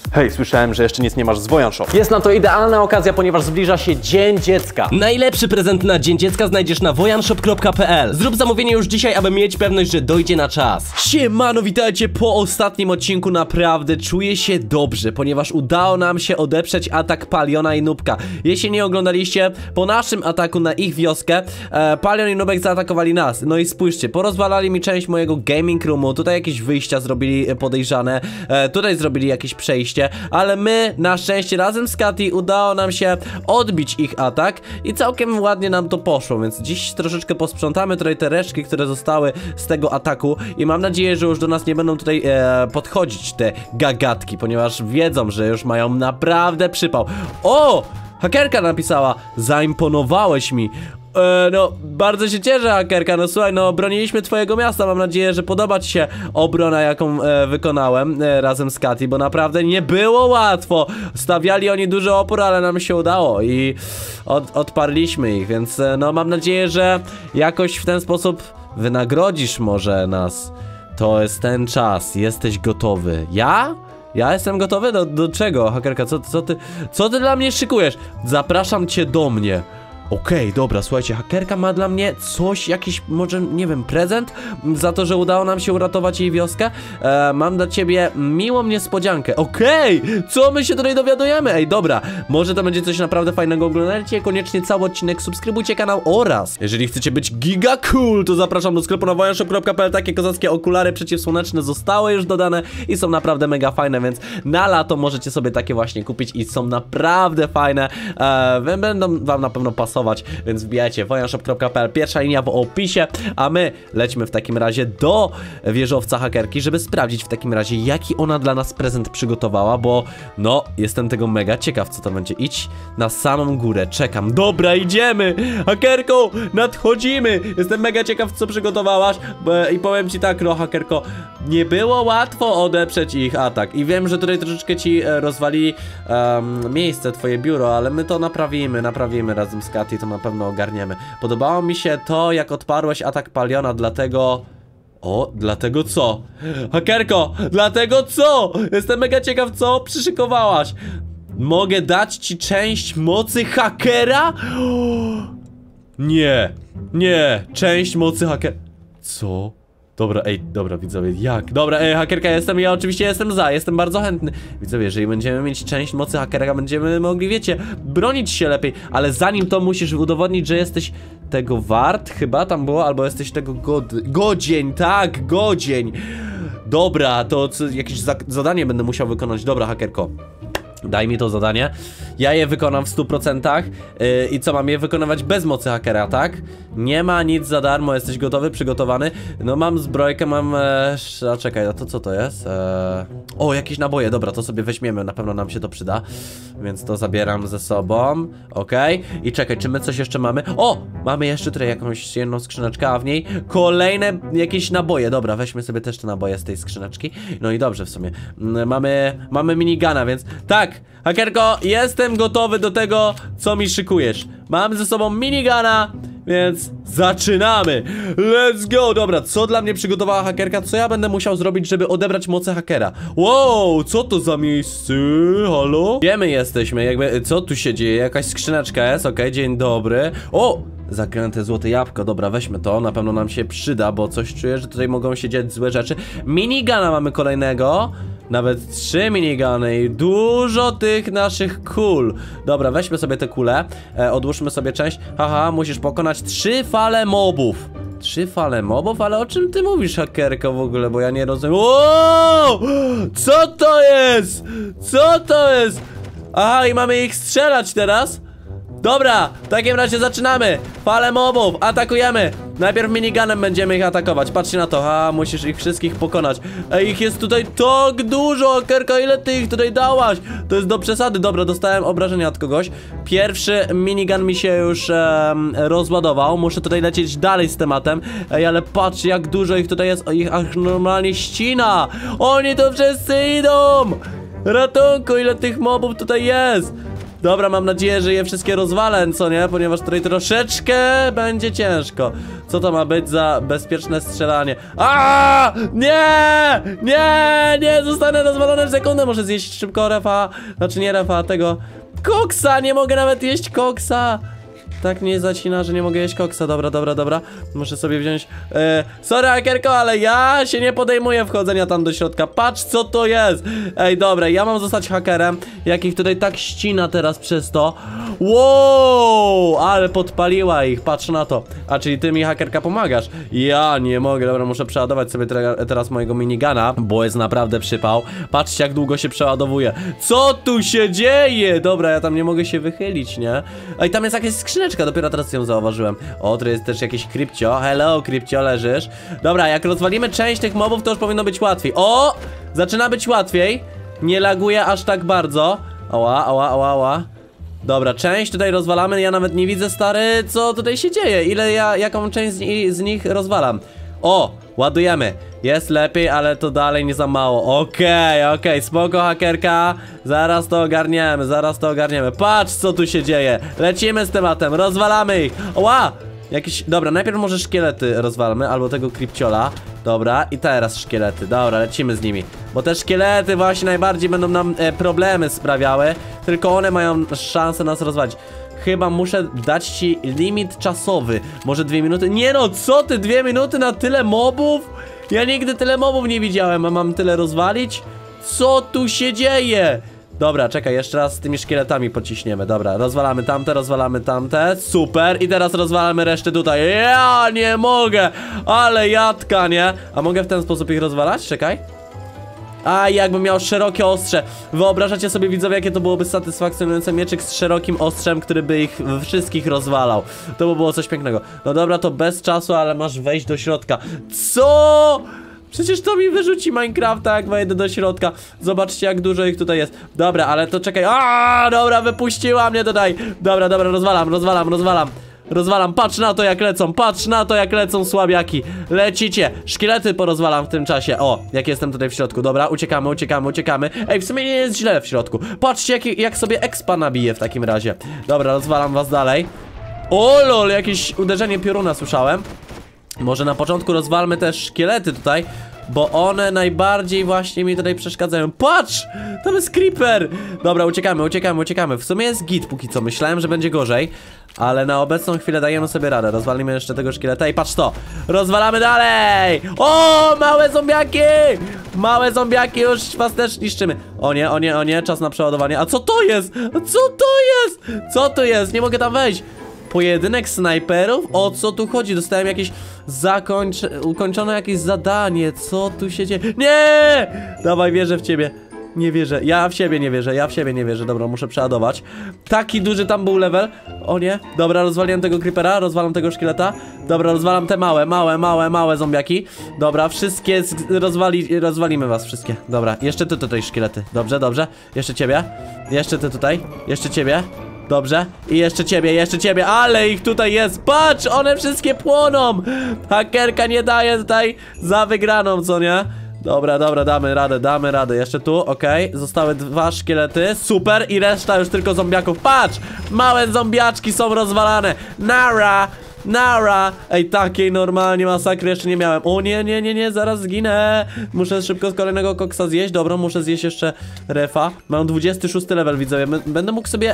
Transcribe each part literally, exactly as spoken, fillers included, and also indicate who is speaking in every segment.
Speaker 1: Hej, słyszałem, że jeszcze nic nie masz z Wojan Shop.
Speaker 2: Jest na to idealna okazja, ponieważ zbliża się Dzień Dziecka.
Speaker 3: Najlepszy prezent na Dzień Dziecka znajdziesz na wojanshop kropka p l. Zrób zamówienie już dzisiaj, aby mieć pewność, że dojdzie na czas. Siemano, witajcie po ostatnim odcinku. Naprawdę czuję się dobrze, ponieważ udało nam się odeprzeć atak Paliona i Nubka. Jeśli nie oglądaliście, po naszym ataku na ich wioskę e, Palion i Nubek zaatakowali nas. No i spójrzcie, porozwalali mi część mojego gaming roomu. Tutaj jakieś wyjścia zrobili podejrzane, e, tutaj zrobili jakieś przejście, ale my na szczęście razem z Katy udało nam się odbić ich atak i całkiem ładnie nam to poszło, więc dziś troszeczkę posprzątamy tutaj te resztki, które zostały z tego ataku i mam nadzieję, że już do nas nie będą tutaj e, podchodzić te gagatki, ponieważ wiedzą, że już mają naprawdę przypał. O! Hakerka napisała: zaimponowałeś mi. E, no, bardzo się cieszę, hakerka. No słuchaj, no broniliśmy twojego miasta. Mam nadzieję, że podoba ci się obrona, jaką e, wykonałem e, razem z Katy, bo naprawdę nie było łatwo. Stawiali oni duży opór, ale nam się udało i od, odparliśmy ich, więc e, no mam nadzieję, że jakoś w ten sposób wynagrodzisz może nas. To jest ten czas. Jesteś gotowy. Ja? Ja jestem gotowy? Do, do czego, hakerka? Co, co ty, co ty dla mnie szykujesz? Zapraszam cię do mnie. Okej, okay, dobra, słuchajcie, hakerka ma dla mnie coś, jakiś, może, nie wiem, prezent za to, że udało nam się uratować jej wioskę. E, mam dla ciebie miłą niespodziankę. Okej, okay, co my się tutaj dowiadujemy? Ej, dobra, może to będzie coś naprawdę fajnego. Oglądajcie koniecznie cały odcinek, subskrybujcie kanał oraz jeżeli chcecie być giga cool, to zapraszam do sklepu na wojanshop kropka p l. Takie kozackie okulary przeciwsłoneczne zostały już dodane i są naprawdę mega fajne, więc na lato możecie sobie takie właśnie kupić i są naprawdę fajne. E, będą wam na pewno pasować. Więc wbijajcie wojanshop kropka p l, pierwsza linia w opisie, a my lećmy w takim razie do wieżowca hakerki, żeby sprawdzić w takim razie, jaki ona dla nas prezent przygotowała, bo no, jestem tego mega ciekaw, co to będzie. Idź na samą górę, czekam. Dobra, idziemy! Hakerko, nadchodzimy! Jestem mega ciekaw, co przygotowałaś i powiem ci tak, no hakerko, nie było łatwo odeprzeć ich atak i wiem, że tutaj troszeczkę ci rozwali um, miejsce, twoje biuro, ale my to naprawimy, naprawimy razem z Katy. To na pewno ogarniemy. Podobało mi się to, jak odparłeś atak Paliona, dlatego... O, dlatego co? Hakerko, dlatego co? Jestem mega ciekaw, co przyszykowałaś. Mogę dać ci część mocy hakera? Nie, nie, część mocy hakera. Co? Dobra, ej, dobra, widzowie, jak? Dobra, ej, hakerka, jestem, ja oczywiście jestem za, jestem bardzo chętny. Widzowie, jeżeli będziemy mieć część mocy hakera, będziemy mogli, wiecie, bronić się lepiej. Ale zanim to musisz udowodnić, że jesteś tego wart, chyba tam było, albo jesteś tego god... godzień, tak, godzień. Dobra, to co, jakieś za zadanie będę musiał wykonać. Dobra, hakerko, daj mi to zadanie. Ja je wykonam w stu procentach. Yy, I co, mam je wykonywać bez mocy hakera, tak? Nie ma nic za darmo, jesteś gotowy, przygotowany? No mam zbrojkę, mam... E, a czekaj, a to co to jest? E, o, jakieś naboje, dobra, to sobie weźmiemy, na pewno nam się to przyda. Więc to zabieram ze sobą. Okej, okay. I czekaj, czy my coś jeszcze mamy? O, mamy jeszcze tutaj jakąś jedną skrzyneczkę, a w niej kolejne jakieś naboje. Dobra, weźmy sobie też te naboje z tej skrzyneczki. No i dobrze w sumie. Mamy, mamy minigana, więc tak, hakerko, jestem gotowy do tego, co mi szykujesz. Mam ze sobą minigana, więc zaczynamy. Let's go. Dobra, co dla mnie przygotowała hakerka? Co ja będę musiał zrobić, żeby odebrać moce hakera? Wow, co to za miejsce? Halo? Gdzie my jesteśmy? Jakby, co tu się dzieje? Jakaś skrzyneczka jest, okej, okay, dzień dobry. O! Zakręte złote jabłko, dobra, weźmy to, na pewno nam się przyda, bo coś czuję, że tutaj mogą się dziać złe rzeczy. Minigana mamy kolejnego. Nawet trzy minigany i dużo tych naszych kul. Dobra, weźmy sobie te kule, e, odłóżmy sobie część. Haha, musisz pokonać trzy fale mobów. Trzy fale mobów? Ale o czym ty mówisz, hakerko, w ogóle, bo ja nie rozumiem. Wow! Co to jest? Co to jest? Aha, i mamy ich strzelać teraz? Dobra, w takim razie zaczynamy. Fale mobów, atakujemy. Najpierw miniganem będziemy ich atakować. Patrzcie na to, a musisz ich wszystkich pokonać. Ej, ich jest tutaj tak dużo, hakerka, ile ty ich tutaj dałaś? To jest do przesady. Dobra, dostałem obrażenia od kogoś. Pierwszy minigun mi się już um, rozładował. Muszę tutaj lecieć dalej z tematem. Ej, ale patrz, jak dużo ich tutaj jest. O, ich aż normalnie ścina. Oni tu wszyscy idą. Ratunku, ile tych mobów tutaj jest. Dobra, mam nadzieję, że je wszystkie rozwalę, co nie? Ponieważ tutaj troszeczkę będzie ciężko. Co to ma być za bezpieczne strzelanie? A! Nie! Nie! Nie! Zostanę rozwalony w sekundę. Muszę zjeść szybko refa. Znaczy nie refa, tego koksa! Nie mogę nawet jeść koksa! Tak mnie zacina, że nie mogę jeść koksa. Dobra, dobra, dobra. Muszę sobie wziąć... E, sorry, hakerko, ale ja się nie podejmuję wchodzenia tam do środka. Patrz, co to jest. Ej, dobra, ja mam zostać hakerem. Jak ich tutaj tak ścina teraz przez to. Wow, ale podpaliła ich. Patrz na to. A, czyli ty mi, hakerka, pomagasz. Ja nie mogę. Dobra, muszę przeładować sobie te, teraz mojego minigana, bo jest naprawdę przypał. Patrzcie, jak długo się przeładowuje. Co tu się dzieje? Dobra, ja tam nie mogę się wychylić, nie? Ej, tam jest jakaś skrzyneczka. Dopiero teraz ją zauważyłem. O, tu jest też jakiś krypcio. Hello, krypcio, leżysz. Dobra, jak rozwalimy część tych mobów, to już powinno być łatwiej. O! Zaczyna być łatwiej. Nie laguje aż tak bardzo. Oła, oła, oła, oła. Dobra, część tutaj rozwalamy. Ja nawet nie widzę, stary, co tutaj się dzieje. Ile ja, jaką część z, z nich rozwalam. O, ładujemy. Jest lepiej, ale to dalej nie za mało. Okej, okay, okej, okay. Spoko, hakerka. Zaraz to ogarniemy, zaraz to ogarniemy. Patrz, co tu się dzieje. Lecimy z tematem, rozwalamy ich. Oła! Jakieś... Dobra, najpierw może szkielety rozwalmy, albo tego krypciola. Dobra, i teraz szkielety. Dobra, lecimy z nimi. Bo te szkielety właśnie najbardziej będą nam e, problemy sprawiały. Tylko one mają szansę nas rozwalić. Chyba muszę dać ci limit czasowy. Może dwie minuty? Nie no, co ty? Dwie minuty na tyle mobów? Ja nigdy tyle mobów nie widziałem, a mam tyle rozwalić? Co tu się dzieje? Dobra, czekaj, jeszcze raz z tymi szkieletami pociśniemy. Dobra, rozwalamy tamte, rozwalamy tamte. Super, i teraz rozwalamy resztę tutaj. Ja nie mogę, ale jadka, nie? A mogę w ten sposób ich rozwalać? Czekaj. A, jakbym miał szerokie ostrze. Wyobrażacie sobie, widzowie, jakie to byłoby satysfakcjonujące? Mieczyk z szerokim ostrzem, który by ich wszystkich rozwalał. To by było coś pięknego. No dobra, to bez czasu, ale masz wejść do środka. Co? Przecież to mi wyrzuci Minecrafta, jak wejdę do środka. Zobaczcie, jak dużo ich tutaj jest. Dobra, ale to czekaj. A, dobra, wypuściła mnie tutaj. Dobra, dobra, rozwalam, rozwalam, rozwalam. Rozwalam, patrz na to, jak lecą, patrz na to, jak lecą słabiaki. Lecicie, szkielety porozwalam w tym czasie. O, jak jestem tutaj w środku, dobra, uciekamy, uciekamy, uciekamy. Ej, w sumie nie jest źle w środku. Patrzcie, jak, jak sobie expa nabiję w takim razie. Dobra, rozwalam was dalej. O lol, jakieś uderzenie pioruna słyszałem. Może na początku rozwalmy też szkielety tutaj, bo one najbardziej właśnie mi tutaj przeszkadzają. Patrz! Tam jest creeper! Dobra, uciekamy, uciekamy, uciekamy. W sumie jest git póki co. Myślałem, że będzie gorzej, ale na obecną chwilę dajemy sobie radę. Rozwalimy jeszcze tego szkieleta i patrz to! Rozwalamy dalej! O, małe zombiaki! Małe zombiaki, już was też niszczymy. O nie, o nie, o nie, czas na przeładowanie. A co to jest? Co to jest? Co to jest? Nie mogę tam wejść. Pojedynek snajperów? O co tu chodzi? Dostałem jakieś zakończ... ukończone jakieś zadanie. Co tu się dzieje? Nie! Dawaj, wierzę w ciebie. Nie wierzę. Ja w siebie nie wierzę. Ja w siebie nie wierzę. Dobra, muszę przeładować. Taki duży tam był level. O nie. Dobra, rozwaliłem tego creepera. Rozwalam tego szkieleta. Dobra, rozwalam te małe, małe, małe, małe zombiaki. Dobra, wszystkie rozwali... rozwalimy was wszystkie. Dobra, jeszcze ty tutaj szkielety. Dobrze, dobrze. Jeszcze ciebie. Jeszcze ty tutaj. Jeszcze ciebie. Dobrze, i jeszcze ciebie, jeszcze ciebie, ale ich tutaj jest, patrz, one wszystkie płoną. Hakerka nie daje tutaj za wygraną, co nie? Dobra, dobra, damy radę, damy radę. Jeszcze tu, okej, okay. Zostały dwa szkielety, super, i reszta już tylko zombiaków. Patrz, małe zombiaczki są rozwalane. Nara, nara. Ej, takiej normalnie masakry jeszcze nie miałem. O nie, nie, nie, nie, zaraz zginę. Muszę szybko z kolejnego koksa zjeść. Dobra, muszę zjeść jeszcze refa. Mam dwudziesty szósty level, widzowie. Będę mógł sobie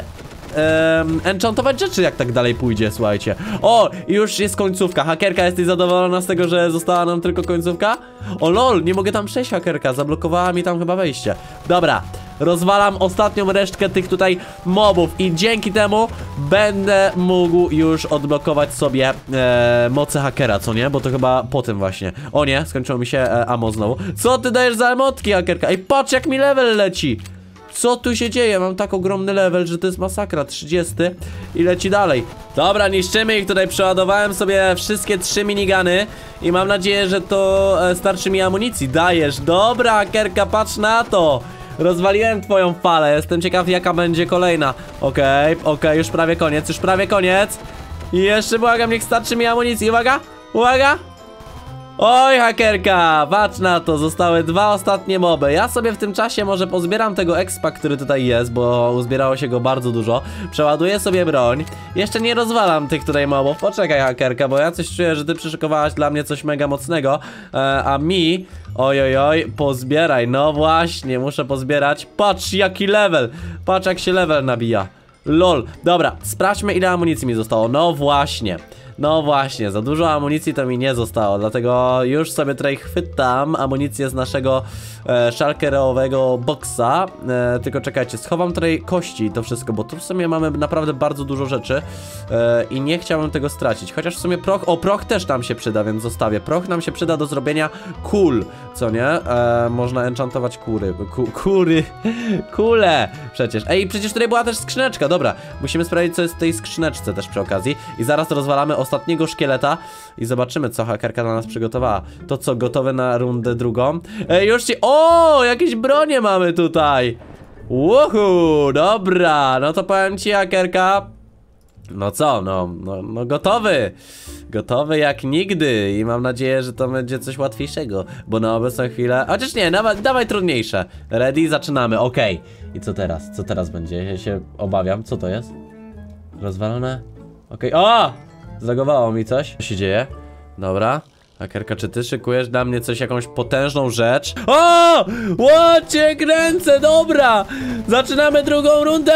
Speaker 3: Um, enchantować rzeczy, jak tak dalej pójdzie, słuchajcie. O, już jest końcówka. Hakerka, jesteś zadowolona z tego, że została nam tylko końcówka? O lol, nie mogę tam przejść, hakerka. Zablokowała mi tam chyba wejście. Dobra, rozwalam ostatnią resztkę tych tutaj mobów i dzięki temu będę mógł już odblokować sobie e, moce hakera, co nie? Bo to chyba po tym właśnie. O nie, skończyło mi się e, ammo znowu. Co ty dajesz za emotki, hakerka? Ej, patrz, jak mi level leci. Co tu się dzieje? Mam tak ogromny level, że to jest masakra. trzydziesty i leci dalej. Dobra, niszczymy ich tutaj. Przeładowałem sobie wszystkie trzy minigany i mam nadzieję, że to e, starczy mi amunicji. Dajesz. Dobra, hakerka, patrz na to. Rozwaliłem twoją falę. Jestem ciekaw, jaka będzie kolejna. Okej, okay, okej, okay, już prawie koniec, już prawie koniec. I jeszcze błagam, niech starczy mi amunicji. Uwaga, uwaga. Oj, hakerka, patrz na to, zostały dwa ostatnie moby. Ja sobie w tym czasie może pozbieram tego expa, który tutaj jest, bo uzbierało się go bardzo dużo. Przeładuję sobie broń. Jeszcze nie rozwalam tych tutaj mobów. Poczekaj, hakerka, bo ja coś czuję, że ty przyszykowałaś dla mnie coś mega mocnego, e, a mi... Oj, oj, oj, pozbieraj, no właśnie, muszę pozbierać. Patrz jaki level, patrz jak się level nabija. Lol, dobra, sprawdźmy ile amunicji mi zostało. No właśnie, no właśnie, za dużo amunicji to mi nie zostało, dlatego już sobie tutaj chwytam amunicję z naszego e, szalkerowego boksa. e, Tylko czekajcie, schowam tutaj kości i to wszystko, bo tu w sumie mamy naprawdę bardzo dużo rzeczy e, i nie chciałbym tego stracić. Chociaż w sumie proch, o proch też nam się przyda, więc zostawię. Proch nam się przyda do zrobienia kul, co nie? E, można enchantować kury, Ku, kury, kule przecież. Ej, przecież tutaj była też skrzyneczka, dobra. Musimy sprawdzić co jest w tej skrzyneczce też przy okazji. I zaraz rozwalamy ostatniego szkieleta i zobaczymy co hakerka dla nas przygotowała. To co, gotowe na rundę drugą? Ej, już ci... O, jakieś bronie mamy tutaj. Uhu, dobra. No to powiem ci, hakerka. No co, no, no, no gotowy. Gotowy jak nigdy i mam nadzieję, że to będzie coś łatwiejszego, bo na obecną chwilę... Chociaż nie, dawaj, dawaj trudniejsze. Ready, zaczynamy, okej. I co teraz? Co teraz będzie? Ja się obawiam, co to jest? Rozwalone? Okej, o! Zlagowało mi coś. Co się dzieje? Dobra. Hakerka, czy ty szykujesz dla mnie coś, jakąś potężną rzecz? O! Łocie kręcę, dobra! Zaczynamy drugą rundę,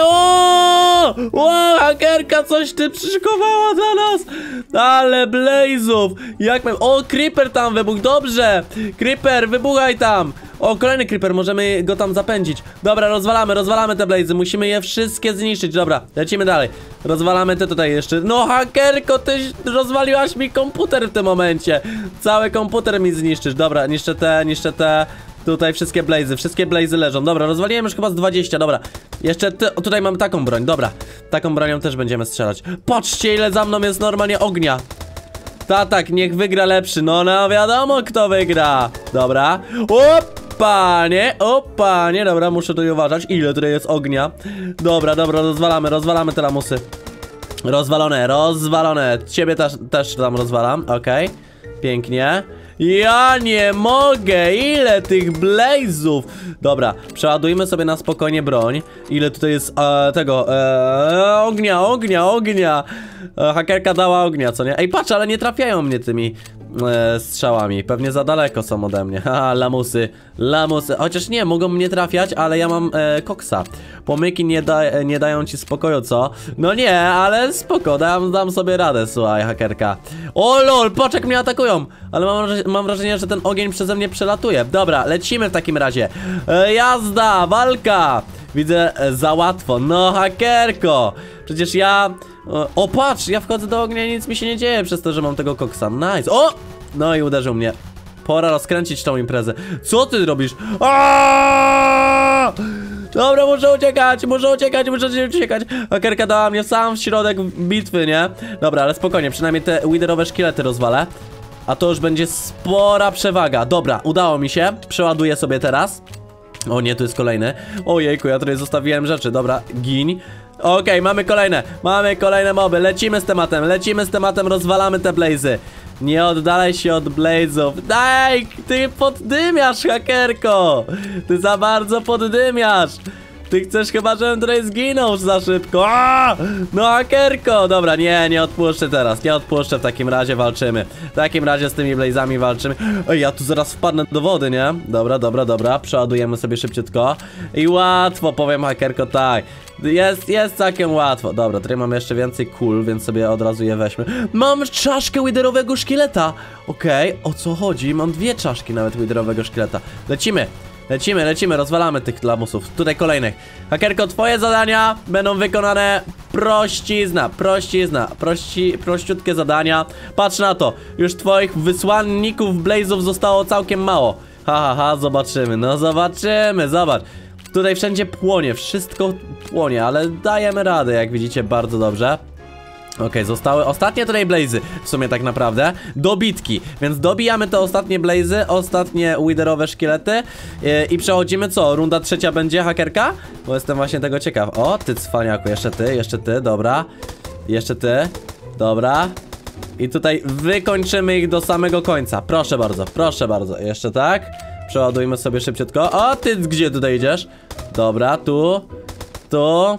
Speaker 3: o! O! Hakerka, coś ty przyszykowała dla nas! Ale blazów! Jak mam... O, creeper tam wybuchł, dobrze! Creeper, wybuchaj tam! O, kolejny creeper, możemy go tam zapędzić. Dobra, rozwalamy, rozwalamy te blazy. Musimy je wszystkie zniszczyć, dobra, lecimy dalej. Rozwalamy te tutaj jeszcze. No, hakerko, ty rozwaliłaś mi komputer w tym momencie. Cały komputer mi zniszczysz. Dobra, niszczę te, niszczę te. Tutaj wszystkie blazy, wszystkie blazy leżą. Dobra, rozwaliłem już chyba z dwadzieścia, dobra. Jeszcze ty, o, tutaj mam taką broń, dobra. Taką bronią też będziemy strzelać. Patrzcie, ile za mną jest normalnie ognia. Ta, tak, niech wygra lepszy. No, no, wiadomo kto wygra. Dobra. Op! Panie, o panie, dobra, muszę tutaj uważać, ile tutaj jest ognia. Dobra, dobra, rozwalamy, rozwalamy te lamusy. Rozwalone, rozwalone. Ciebie też, też tam rozwalam, okej. Okay. Pięknie. Ja nie mogę, ile tych blazów. Dobra, przeładujmy sobie na spokojnie broń. Ile tutaj jest e, tego e, ognia, ognia, ognia. e, Hakerka dała ognia, co nie? Ej, patrz, ale nie trafiają mnie tymi e, strzałami. Pewnie za daleko są ode mnie. Haha, lamusy, lamusy. Chociaż nie, mogą mnie trafiać, ale ja mam e, koksa. Pomyki nie, da, nie dają ci spokoju, co? No nie, ale spoko, dam, dam sobie radę, słuchaj, hakerka. O lol, patrz jak mnie atakują. Ale mam, mam wrażenie, że ten ogień przeze mnie przelatuje. Dobra, lecimy w takim razie. e, Jazda, walka. Widzę, e, za łatwo. No hakerko, przecież ja... O, patrz, ja wchodzę do ognia i nic mi się nie dzieje przez to, że mam tego koksa. Nice, o! No i uderzył mnie. Pora rozkręcić tą imprezę. Co ty robisz? Aaaa! Dobra, muszę uciekać, muszę uciekać, muszę uciekać. Hakerka dała mnie sam w środek bitwy, nie? Dobra, ale spokojnie, przynajmniej te witherowe szkielety rozwalę. A to już będzie spora przewaga. Dobra, udało mi się, przeładuję sobie teraz. O nie, tu jest kolejny. Ojejku, ja tutaj zostawiłem rzeczy, dobra, gin. Okej, okay, mamy kolejne, mamy kolejne moby. Lecimy z tematem, lecimy z tematem, rozwalamy te blazy. Nie oddalaj się od blazów. Daj, ty poddymiasz, hakerko. Ty za bardzo poddymiasz. Ty chcesz chyba, żebym tutaj zginął za szybko. Aaaa! No hakerko. Dobra, nie, nie odpuszczę teraz. Nie odpuszczę, w takim razie walczymy. W takim razie z tymi blazami walczymy. Ej, ja tu zaraz wpadnę do wody, nie? Dobra, dobra, dobra. Przeładujemy sobie szybciutko. I łatwo, powiem hakerko, tak. Jest, jest całkiem łatwo. Dobra, tutaj mamy jeszcze więcej kul, więc sobie od razu je weźmy. Mam czaszkę witherowego szkieleta. Okej, okay, o co chodzi? Mam dwie czaszki nawet witherowego szkieleta. Lecimy. Lecimy, lecimy, rozwalamy tych lamusów. Tutaj kolejnych. Hakerko, twoje zadania będą wykonane prościzna, prościzna, prości, prościutkie zadania. Patrz na to, już twoich wysłanników blazów zostało całkiem mało. Ha, ha, ha, zobaczymy, no zobaczymy, zobacz. Tutaj wszędzie płonie, wszystko płonie, ale dajemy radę, jak widzicie, bardzo dobrze. Okej, okay, zostały ostatnie tutaj blazy, w sumie tak naprawdę, do bitki. Więc dobijamy te ostatnie blazy, ostatnie witherowe szkielety yy, i przechodzimy co? Runda trzecia będzie, hakerka? Bo jestem właśnie tego ciekaw. O, ty cwaniaku, jeszcze ty, jeszcze ty, dobra. Jeszcze ty, dobra. I tutaj wykończymy ich do samego końca. Proszę bardzo, proszę bardzo. Jeszcze tak. Przeładujmy sobie szybciutko. O, ty gdzie tutaj idziesz? Dobra, tu. Tu.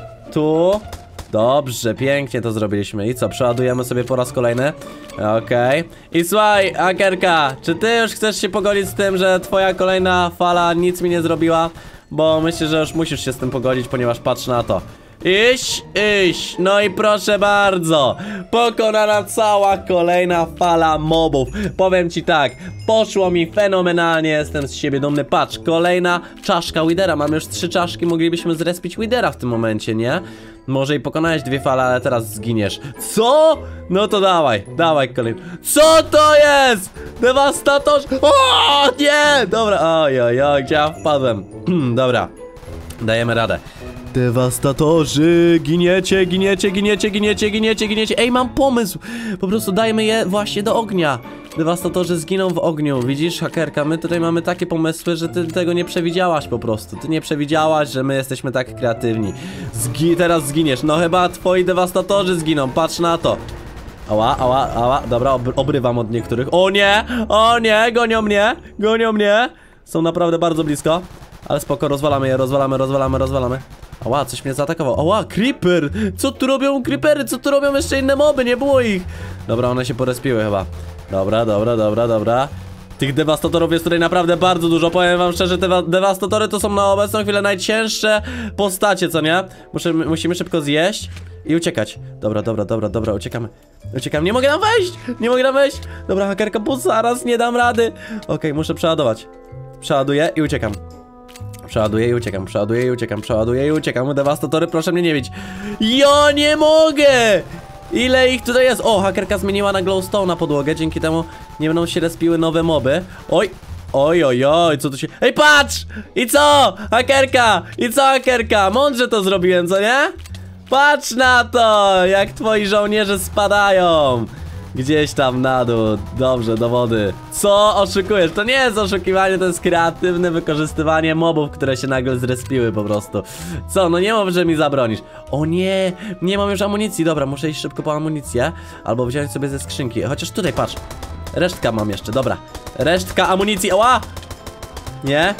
Speaker 3: Tu. Dobrze, pięknie to zrobiliśmy. I co, przeładujemy sobie po raz kolejny. Okej. Okay. I słuchaj, hakerka, czy ty już chcesz się pogodzić z tym, że twoja kolejna fala nic mi nie zrobiła? Bo myślę, że już musisz się z tym pogodzić, ponieważ patrz na to. Iść, iść, no i proszę bardzo, pokonana cała kolejna fala mobów. Powiem ci tak, poszło mi fenomenalnie, jestem z siebie dumny. Patrz, kolejna czaszka Widera, mamy już trzy czaszki, moglibyśmy zrespić Widera w tym momencie, nie? Może i pokonałeś dwie fale, ale teraz zginiesz. Co? No to dawaj, dawaj kolejny. Co to jest? Dewastator? O nie! Dobra, oj, oj, oj, gdzie ja wpadłem? Dobra, dajemy radę. Dewastatorzy, giniecie, giniecie, giniecie, giniecie, giniecie, giniecie. Ej, mam pomysł. Po prostu dajmy je właśnie do ognia. Dewastatorzy zginą w ogniu. Widzisz, hakerka, my tutaj mamy takie pomysły, że ty tego nie przewidziałaś po prostu. Ty nie przewidziałaś, że my jesteśmy tak kreatywni. Zgi teraz zginiesz. No chyba twoi dewastatorzy zginą, patrz na to. Ała, ała, ała, dobra, ob obrywam od niektórych. O nie, o nie, gonią mnie, gonią mnie. Są naprawdę bardzo blisko. Ale spoko, rozwalamy je, rozwalamy, rozwalamy, rozwalamy. Ała, coś mnie zaatakował. Ała, creeper! Co tu robią creepery? Co tu robią jeszcze inne moby? Nie było ich! Dobra, one się porespiły chyba. Dobra, dobra, dobra, dobra. Tych dewastatorów jest tutaj naprawdę bardzo dużo. Powiem wam szczerze, te dewastatory to są na obecną chwilę najcięższe postacie, co nie? Muszę, musimy szybko zjeść i uciekać. Dobra, dobra, dobra, dobra, uciekamy. Uciekam, nie mogę tam wejść! Nie mogę tam wejść! Dobra, hakerka, bo zaraz nie dam rady. Okej, okay, muszę przeładować. Przeładuję i uciekam. Przeładuję i uciekam, przeładuję i uciekam, przeładuję i uciekam. Dewastatory, proszę mnie nie bić. Ja nie mogę! Ile ich tutaj jest? O, hakerka zmieniła na glowstone na podłogę. Dzięki temu nie będą się respiły nowe moby. Oj, oj, oj, oj, co tu się... Ej, patrz! I co? Hakerka! I co, hakerka? Mądrze to zrobiłem, co nie? Patrz na to, jak twoi żołnierze spadają. Gdzieś tam na dół, dobrze, do wody. Co oszukujesz? To nie jest oszukiwanie, to jest kreatywne wykorzystywanie mobów, które się nagle zrespiły po prostu. Co, no nie mów, że mi zabronisz. O nie, nie mam już amunicji, dobra, muszę iść szybko po amunicję. Albo wziąć sobie ze skrzynki, chociaż tutaj patrz. Resztka mam jeszcze, dobra. Resztka amunicji, oła! Nie,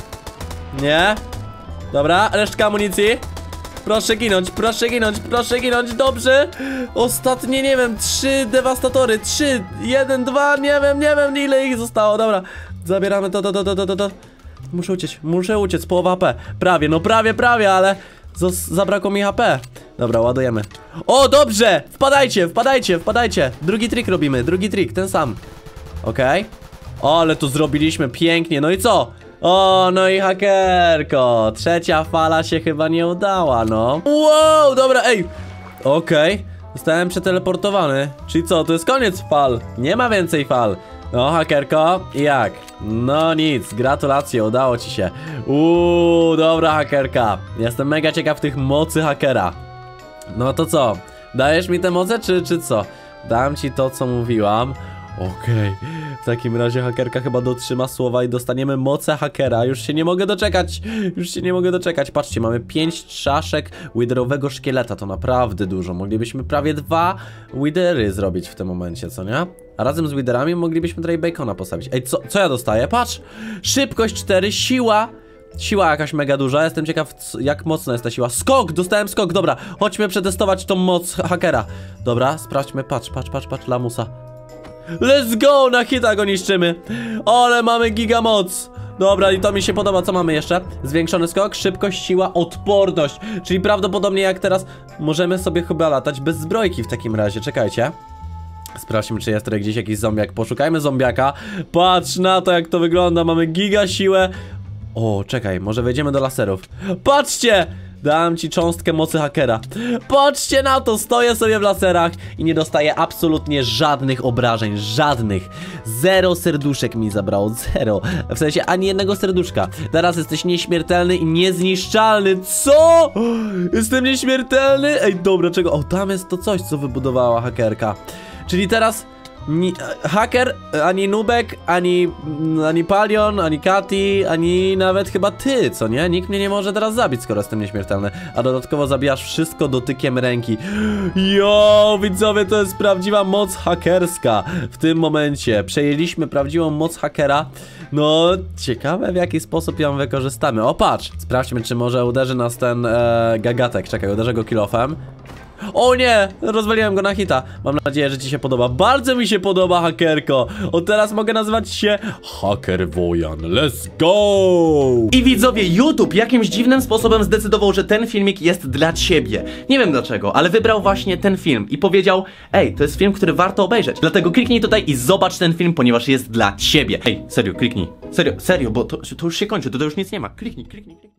Speaker 3: nie. Dobra, resztka amunicji. Proszę ginąć, proszę ginąć, proszę ginąć, dobrze. Ostatnie, nie wiem, trzy dewastatory, trzy, jeden, dwa, nie wiem, nie wiem ile ich zostało, dobra. Zabieramy to, to, to, to, to, to. Muszę uciec, muszę uciec, połowa H P. Prawie, no prawie, prawie, ale zabrakło mi H P. Dobra, ładujemy. O, dobrze, wpadajcie, wpadajcie, wpadajcie. Drugi trik robimy, drugi trik, ten sam. Okej. Okay. O, ale to zrobiliśmy pięknie, no i co? O, no i hakerko, trzecia fala się chyba nie udała, no. Wow, dobra, ej. Okej, okay. Zostałem przeteleportowany. Czyli co, to jest koniec fal. Nie ma więcej fal. No, hakerko, i jak? No nic, gratulacje, udało ci się. Uuu, dobra hakerka. Jestem mega ciekaw tych mocy hakera. No to co? Dajesz mi te moce, czy, czy co? Dam ci to, co mówiłam. Okej, okay. W takim razie hakerka chyba dotrzyma słowa i dostaniemy moce hakera. Już się nie mogę doczekać, już się nie mogę doczekać. Patrzcie, mamy pięć czaszek widerowego szkieleta, to naprawdę dużo. Moglibyśmy prawie dwa widery zrobić w tym momencie, co nie? A razem z widerami moglibyśmy tutaj bacona postawić. Ej, co, co ja dostaję? Patrz, szybkość cztery, siła. Siła jakaś mega duża, jestem ciekaw jak mocna jest ta siła. Skok, dostałem skok, dobra. Chodźmy przetestować tą moc hakera. Dobra, sprawdźmy, patrz, patrz, patrz, patrz, lamusa. Let's go, na hita go niszczymy. Ale mamy gigamoc. Dobra, i to mi się podoba, co mamy jeszcze? Zwiększony skok, szybkość, siła, odporność. Czyli prawdopodobnie jak teraz możemy sobie chyba latać bez zbrojki w takim razie, czekajcie. Sprawdźmy, czy jest tutaj gdzieś jakiś zombiak. Poszukajmy zombiaka. Patrz na to, jak to wygląda, mamy giga siłę. O, czekaj, może wejdziemy do laserów. Patrzcie! Dałem ci cząstkę mocy hakera. Patrzcie na to, stoję sobie w laserach i nie dostaję absolutnie żadnych obrażeń, żadnych. Zero serduszek mi zabrało, zero. W sensie ani jednego serduszka. Teraz jesteś nieśmiertelny i niezniszczalny. Co? Jestem nieśmiertelny? Ej, dobra, czego? O, tam jest to coś, co wybudowała hakerka. Czyli teraz Ni haker, ani Nubek, ani, ani Palion, ani Kati, ani nawet chyba ty, co nie? Nikt mnie nie może teraz zabić, skoro jestem nieśmiertelny. A dodatkowo zabijasz wszystko dotykiem ręki. Jo, widzowie, to jest prawdziwa moc hakerska. W tym momencie przejęliśmy prawdziwą moc hakera. No, ciekawe w jaki sposób ją wykorzystamy. O, patrz, sprawdźmy, czy może uderzy nas ten e, gagatek. Czekaj, uderzę go kilofem. O nie, rozwaliłem go na hita. Mam nadzieję, że ci się podoba. Bardzo mi się podoba, hakerko. Od teraz mogę nazywać się Haker Wojan. Let's go!
Speaker 2: I widzowie, YouTube jakimś dziwnym sposobem zdecydował, że ten filmik jest dla ciebie. Nie wiem dlaczego, ale wybrał właśnie ten film i powiedział: ej, to jest film, który warto obejrzeć. Dlatego kliknij tutaj i zobacz ten film, ponieważ jest dla ciebie. Ej, serio, kliknij. Serio, serio, bo to, to już się kończy, to, to już nic nie ma. Kliknij, kliknij, kliknij.